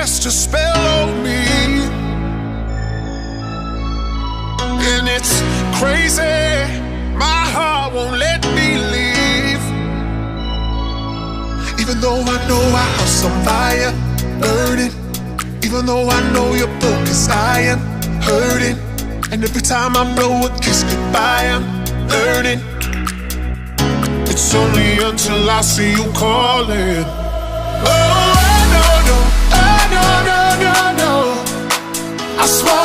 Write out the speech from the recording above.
cast a spell on me. And it's crazy, my heart won't let me leave. Even though I know I have some fire burning, even though I know you're focused, I am hurting. And every time I blow a kiss goodbye, I'm learning. It's only until I see you calling. Oh, I know, no, I know, no, no, no. I swear